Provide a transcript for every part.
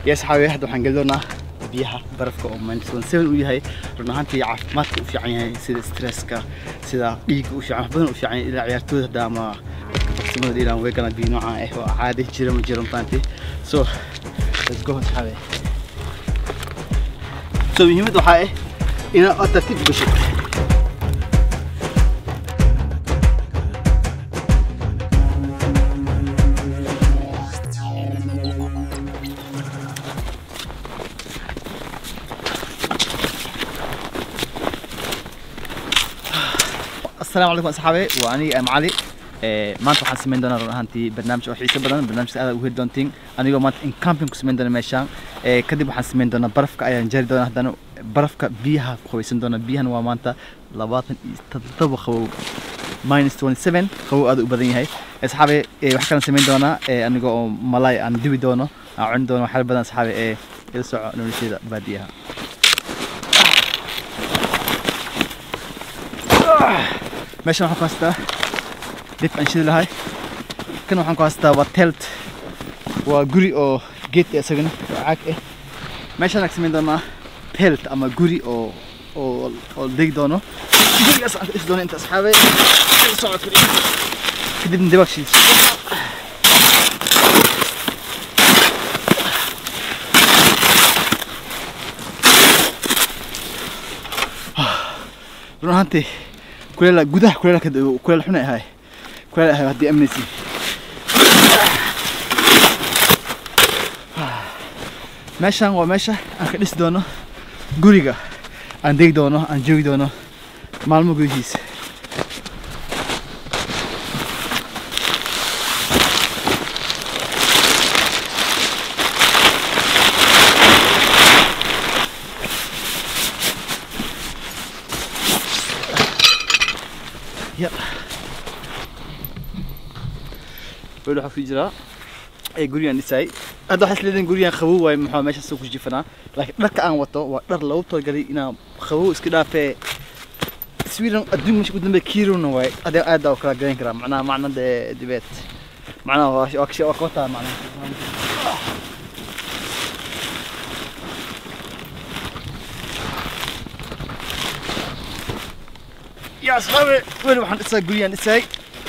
يا صحابي واحد waxaan galdoonaa biyaha barafka oo man 7 u yahay run ahaantii caafimaadka u fiican yahay sida stresska sida dhiigga u fiican badan u fiican ila ciyaartooyda daama samada ilaa way kana biyo noocan ah oo caadi jira ma jiro faanti so let's go صحابي so muhiimadu waxa ah ina aad tartiib gasho السلام عليكم أصحابي وأنا أم علي ما أنتوا حاسمين دونا رهانتي برنامج وحيسة بدن برنامج هذا وهيد دونتين أنا يوم ما إن كامبينج حاسمين دونا ماشان كدي حاسمين دونا برفك أيان جاري دونا هدانو برفك بيها خويسين دونا بيها نوع مانتا لباطن تطبخ خو -27 خو هذا وبدين هاي أصحابي وحكنا سمين دونا أنا جو ملاي أنا دوي دونا عندنا حال بدن أصحابي يلسع نورشيدا بديها ماشي waxaan ku haystaa dib aan shidi lahay kan waxaan ku haystaa waa telt waa guri oo geed isagana caag ah meeshaan aan sameyn doonaa telt ama guri oo deeg doono gurigaas aan is doono inta asxaabay socod kadib dibak shid runtii كلها جودة كلها كده كلها حنا هاي كلها هاي هدي أمنيتي ماشان وماشى أخذ دونه جوريجا عندك دونه عندي دونه معلومة جوهيس يلا بقولوا في جرا اي غوريان نساي هذا حس لين غوريان خبو واي محا ماشي سوق جيفنا لكن دك ان وطو ودر لو تو غلي انا خبو اسك دافه سويدن ادون مش قدام كيرون واي هذا وكلا غين كرا معناه ديبيت معناه واكشي وقتا معناه يا أصحابي وين waxaan isay guriyaan isay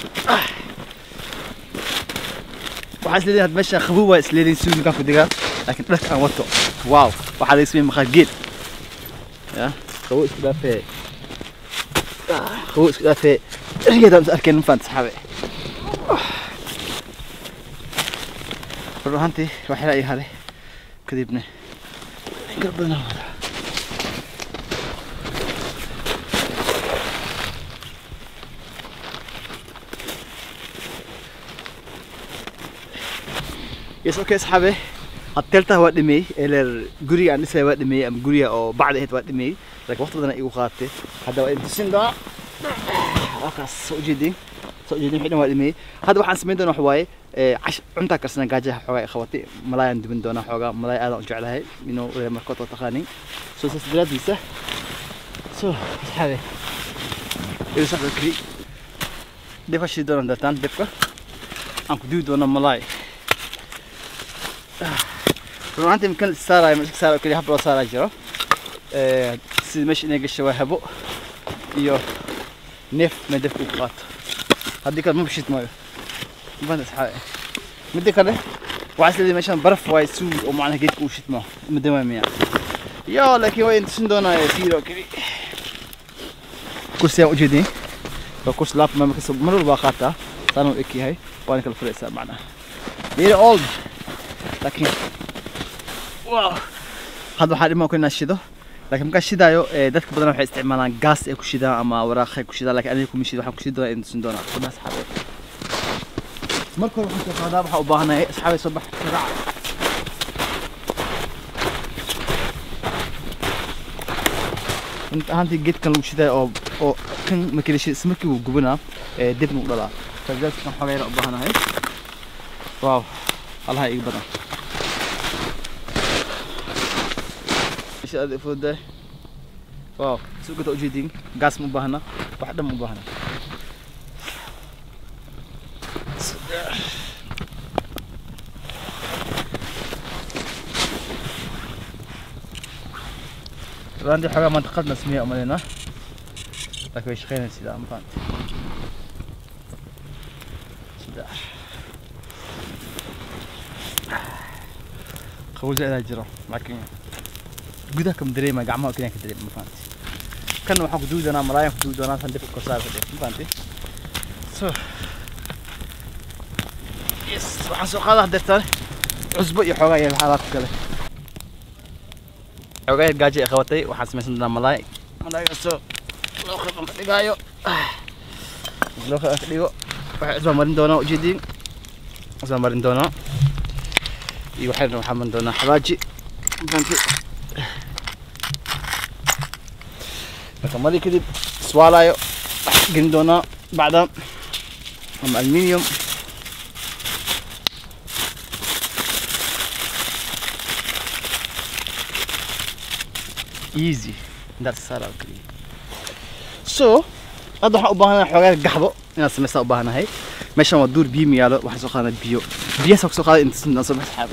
waxaan isleeyahay had meesha qabow waa isleeyahay suuq ka digaa laakiin dharka aan wato waaw waxa la ismay maqageed ya qabow isku dhaafay qabow isku dhaafay rigeeda aan arkeen faan saxaabe ruuxantii waxa la yahay kadibna garbana يس اوكي صحابي هتلتا هو دمي الى غوري عندي سي ودمي ام غوريا او بعد هيت ودمي لكن وقت بدنا ايغو قاتي هذا وين تسندا اخس سوجيدين حين ودمي هذا waxaan sameyn doonaa waxwaaye cunta karsana gaajaha xogaa khawati malayan dibin doona xogaa malay aad u jeclahay inuu markooda taqaani soo sadradiisa soo صحابي إذا صار كري دفش doona dadaan dibka aan ku dii doona malay runtii imkan saaray ma saaray kaliya hablo saaray jiro si mesh inay gasho wahabo iyo neef madaf ku qaato hadii kale ma bishit maayo baan saxay mid kale waxa sidii meeshan baraf way suu oo macna geedku u shitmo madamaamiya ya laakiin way inta sindoona fiiro kali kursi aan u jeedin kurs laab ma ka soo marul baa qaata sanu ekihay waan kala furaysaa macna very old لكن واو هذا واحد ما كنا نشيده لكن ما كشيدايو دتك بدنا waxay isticmaalaan gas ay ku shidaan ama waraaqay ku shidaan laakiin aniga kuma shido waxaan ku shidaa in sindona qodna saxaabay markuu waxaan ku qaadaa waxa u baahanahay saxaabay subax raac inta hanti geedkan lagu shiday oo kan ma kala shid markii uu gubana dib u dhalaa fadlan xageer u baahanahay waaw الله يقبضنا ايش هذا فود ده واو سوق توجيدين غاز مباهنا واحده مباهنا عندي حاجة منطقتنا اسمها أمالنا لكن إيش خلينا نسيدا ما فهمت سيدا خوزة إلى جرا لكن جدا كم دري ما جمعه كنا كدري ما فهمت كانوا حق دودنا مرايا دودنا سندي في الكسار كده ما فهمت so yes راح نسوق هذا دفتر عزبو يحوغا يا الحالات كله حوغا الجاجي اخواتي waxaan sameysanaynaa malaay malaaygaasoo loo qeyb dhigaayo loo qeyb dhigo waxa isma marin doona ujeedin isma marin doona iyo waxaan marin doona xawaaji intaanti marka mari kadib swalayo gelin doona bacda ama aluminium easy that's all okay so هذا waxaan u baahanahay xogaa gaxbo inaad sameeyso u baahanahay meeshan waa duur biyo miyaalo waxaan soo qaadanaa biyo soo qaaday inta soo baxay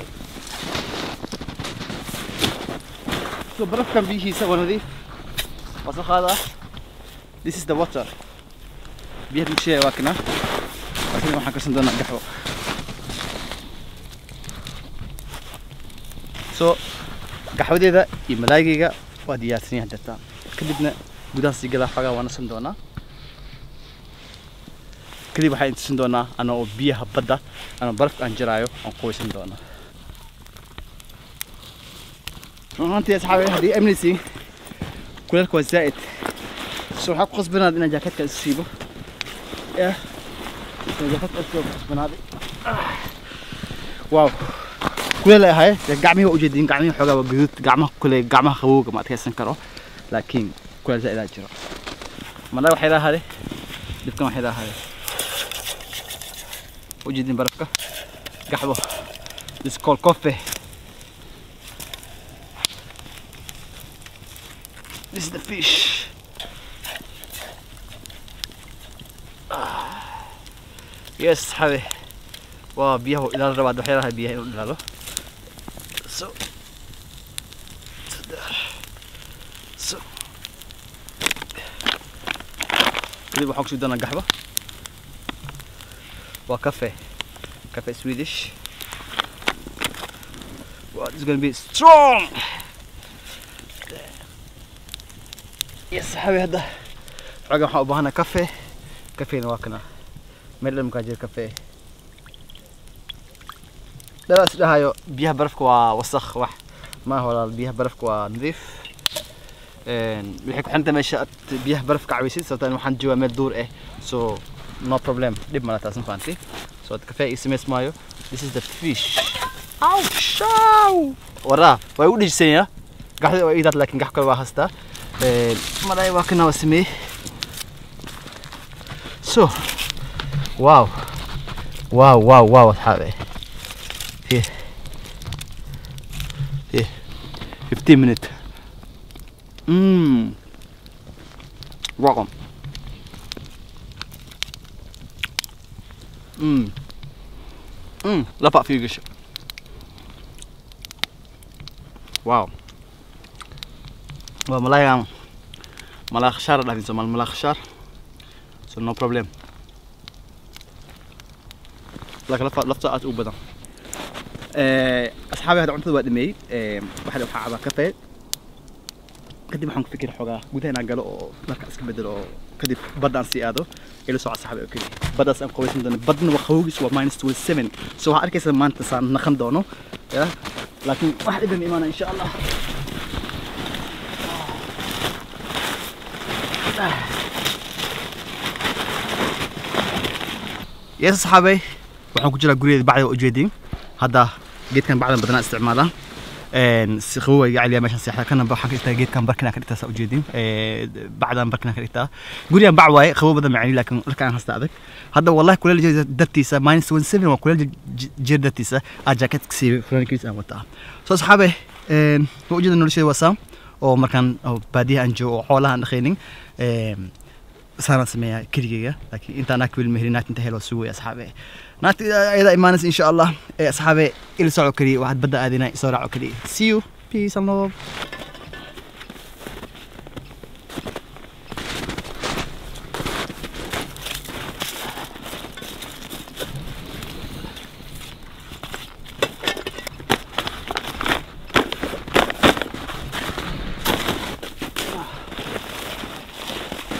so barafkan biyihiisa waa nadiif waa soo qaadaa this is the water biyaha dusheeda waa kana laakiin waxaan karsan doonaa gaxbo so gaxwadeeda iyo malaaygiga waa diyaarsan yahay dadta kadibna gudaha si gala xogaa waan san doonaa kadib waxaan intusin doonaa anoo biyaha badda ama barafka aan jiraayo aan qoysan doonaa runtii asxaabay hadii amnisi kuleelka waa zaa'id so waxaan ku qasbanaad inaan jaakadka isiibo jaakadka isoo qasbanaaday wow kuleel ahay gacmihi waa ujeedin gacmihi xogaa waa guduud gacmaha qabowga ma adkaysan karo laakiin kuleel zaa'id aa jiro mana waxay lahaade dibkan waxay lahaade ujeedin barafka gaxbo this is called coffee this is the fish yes حبيبي وبيهو إلى الرباط وحيرها بيه إلى له so كذي بحوك شو دنا قحبة وكافيه كافيه Swedish well, it's gonna be strong yes حبيبي هذا رجع حق بهنا كافيه نواكنا ميل المكاجر كافيه لا بس هايو بيها برفك ووسخ وح ما هو بيها برفك ونظيف بيحكوا حنت ماشي بيها برفك عويسي صوتان وحن جوا ميل دور ايه so no problem دب مالتها سنفانتي so الكافيه اسمه مايو this is the fish أو شاو وراه ويقول جسيا قاعد ويدات لكن قاعد كل واحد هستا ملاي واكنا واسميه so واو أصحابي here 15 minutes welcome لفق فيه قش واو ملاي خشار ده بنسميه ملاي خشار so no problem لكن لفظة أبدا أصحابي هذا عنده وقت مي واحد يروح على كافيه كدي محن فكر حاجة قدنا قالوا مركز كبدل كدي بدنا سيادو إلى ساعة أصحابي أوكي بدأ سام قوي من بدنا وخوجس وماينس 27 سو هاركيس ما أنت صار نخن دونه لكن واحد ابن إيمانه إن شاء الله يا أصحابي waxaan ku jiraa gurigeeda bacda u jeedin hadda geedkan bacdan badana isticmaalaan si qabow ay gacaliya meeshan seexda kana waxaan ka dhigtaa geedkan barkina ka dhigtaa u jeedin bacdan barkina ka dhigtaa gurigan bac waaye qabow badan macani laakiin markaan hasta adag hadda wallahi kuleel dadtiisa -17 waa kuleel jeer dadtiisa jacket si frankiis aan wataa soo saxaabe u jeedin nolosheeda wasaa oo markaan baadiyaha aan joogo xoolaha aan dhaqaynin صار سميها كريجة لكن أنت أنا كل مهرينات أنت هلا سوي أصحابي نات إذا إيمانس إن شاء الله أصحابي إلى سرعة كري واحد بدأ أذينا سرعة كري see you peace and love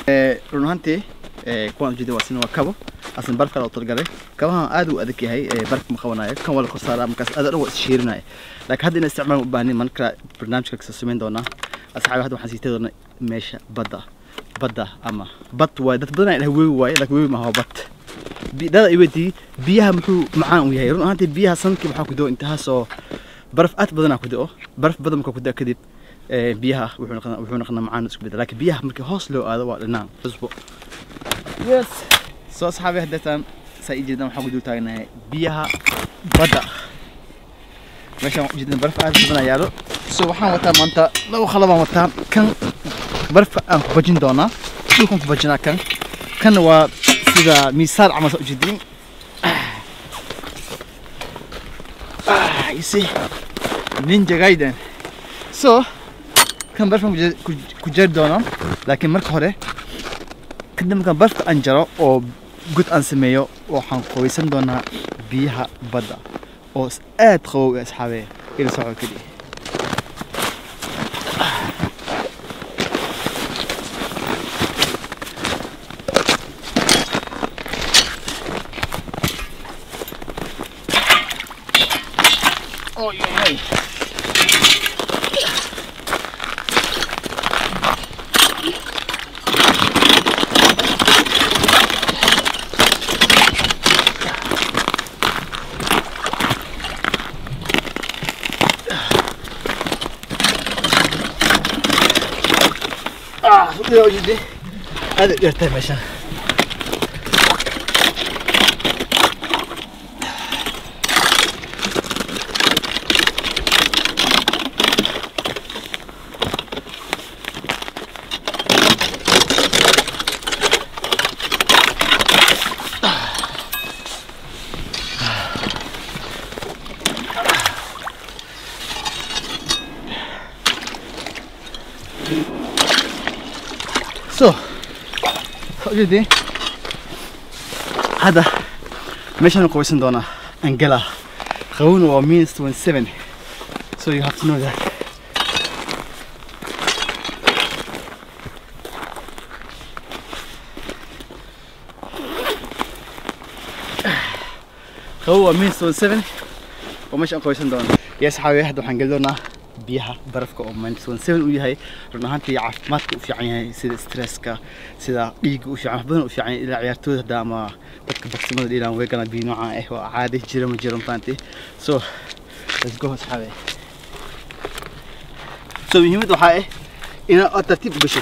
run ahaantii kuwan jidda waa kabo asan barf kala talgalay kabaha aad u adag yahay barf ma qabanayo kan wala qosaara markaas aad u ishiirinayo laakiin hadda in isticmaal u baahnay marka barnaamijka ka sameyn doona asxaabi hadda waxaan siitay doona meesha badda ama bad waa dad badan ay weey waay laakiin weey ma aha bad dada iwadi biyaha muxuu macaan u yahay run ahaantii biyaha sanadkii waxa ku doo intaas oo barf aad badan ku doo barf badan ku doo kadib biyaha wuxuu noqonaa macaan isku bedel laakiin biyaha markii hoos loo aado waa dhanaan yes soo asxaabi hadda سايجدنا محمود وتاعنا بيها بدأ ماشي جدا برف عاد بدنا يارو سبحان وتعالى مانتا لو خلبا مانتا كان برف أن بجين دونا شو كنت بجينا كان هو سيدا مثال عم جدين يسي نينجا جايدن كان برف كجر دونا لكن مرك هره كنا كان برف أنجرا أو قد أنسميه وحن قويسن دونا بيها بدأ أو أدخل أصحابي إلى ساعة كذي يا جدي هذا يرتاح مشان جدي هذا مشان قويسن دونا انجلا خون و -27 so you have to know that هو -27 ومشان قويسن دونا يا صحابي هذا حنقول لنا بيها برفك أو من سون وياهي رناهن في عفمات وفي عينها سيد ستريسكا سيد إيج وفي عفبنا وفي عين إلى عيارتوه داما بكسمة الإيران ويكنا بينوعه وعادي جرم بانتي so let's go أصحابي so مهمة وحاي إن الترتيب بشكل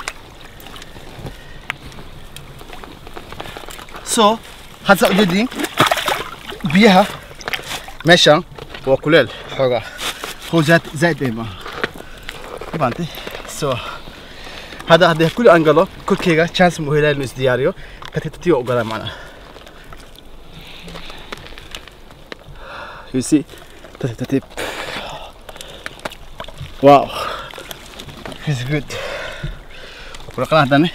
so هذا جدي بيها ماشان وكلل حاجة هو زائد ما بانتي سو هذا كل انجلو كل كيغا chance مهلا لنس دياريو كتتيو اوغلا معنا you see تتتيب واو it's good ورقنا هذا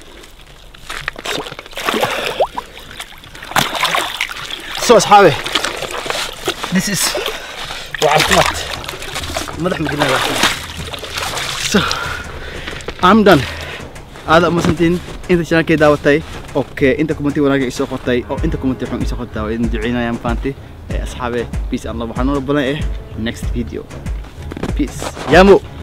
سو اصحابي this is وعفمت مدح مقلنا so I'm done هذا مسنتين انت شان كي داوتاي اوكي انت كومنتي وناغي اسو قطاي او انت كومنتي خون اسو قطاي وين دعينا يا مفانتي اصحابي بيس الله وحنا ربنا next video peace يا مو